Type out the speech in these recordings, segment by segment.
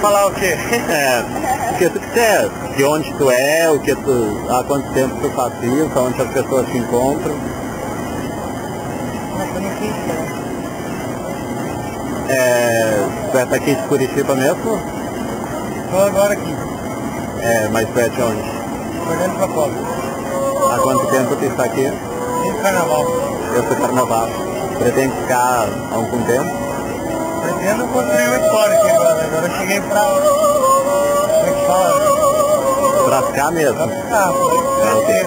Falar o quê? O que tu quiser, de onde tu é, há quanto tempo tu faz isso, onde as pessoas se encontram. Nossa, eu não sei Tu é daqui de Curitiba mesmo? Estou agora aqui, Mas tu é de onde? olhando pra fora. Há quanto tempo tu está aqui? Desde o carnaval. Eu sou carnaval. Pretende ficar há algum tempo? Pretendo construir uma história aqui agora. Agora eu cheguei pra... Como é que fala? Pra ficar mesmo? Pra ficar. Ok.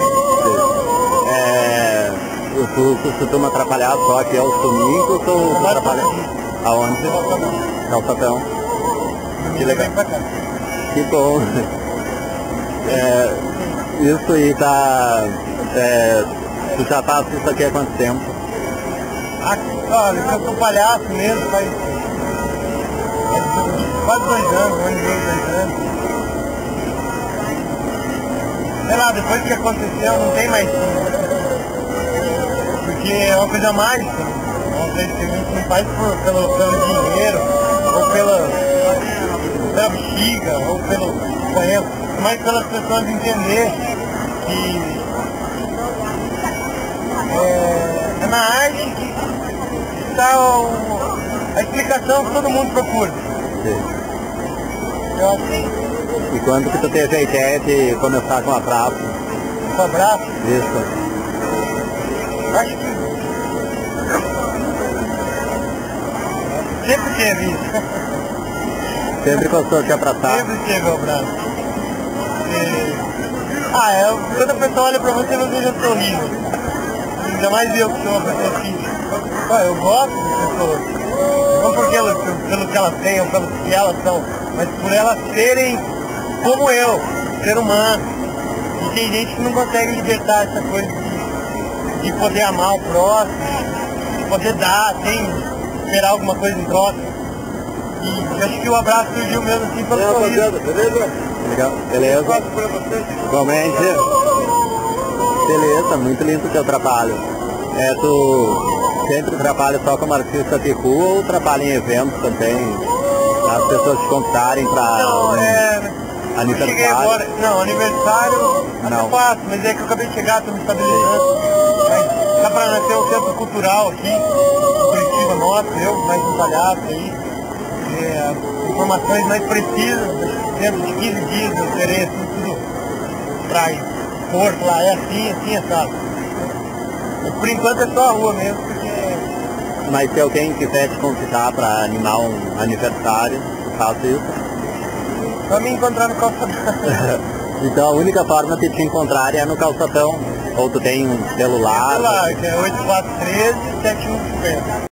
Tu costuma atrapalhar só aqui aos domingos ou tu atrapalha? Aonde? Calçatão. Que legal. Pra cá. Que bom. Isso aí tá... tu já faz isso aqui há quanto tempo? Olha, eu sou palhaço mesmo, faz quase 2 anos, 1 ano e meio, 2 anos. Sei lá, depois que aconteceu não tem mais como. Porque é uma coisa mágica. Uma coisa que a gente não faz pelo dinheiro, ou pela bexiga, ou pelo sonho, mas pelas pessoas entenderem que é na arte que está a explicação que todo mundo procura. Sim. Eu acho que E quando que tu teve a ideia de começar com a praça? um abraço, Isso. acho que sempre teve isso. Sempre gostou de abraçar? Sempre teve o abraço. Quando a pessoa olha pra você, você já sorri. Ainda mais eu que sou uma pessoa que... eu gosto das pessoas. Não pelo que elas têm ou pelo que elas são, mas por elas serem como eu, ser humano. E tem gente que não consegue libertar essa coisa de poder amar o próximo, de poder dar, sem esperar alguma coisa em troca. E eu acho que o abraço surgiu mesmo assim pelo sorriso. Beleza? Legal. Beleza? Gosto pra você. Igualmente. Beleza, muito lindo o teu trabalho. Tu sempre trabalha só como artista de rua ou trabalha em eventos também? As pessoas te convidarem para aniversário? Cheguei agora. Não, aniversário Não. eu faço, mas é que eu acabei de chegar, estou me estabilizando. Mas dá para nascer um centro cultural aqui, em Curitiba nosso, eu mais um palhaço aí. Informações mais precisas, dentro de 15 dias eu terei assim, tudo para expor lá, é assim, sabe? Por enquanto é só a rua mesmo, porque... Mas se alguém quiser te convidar para animar um aniversário, tu faz isso? Só me encontrar no calçadão. Então a única forma de te encontrar é no calçadão. Ou tu tem um celular? Celular, que é 8413-7150.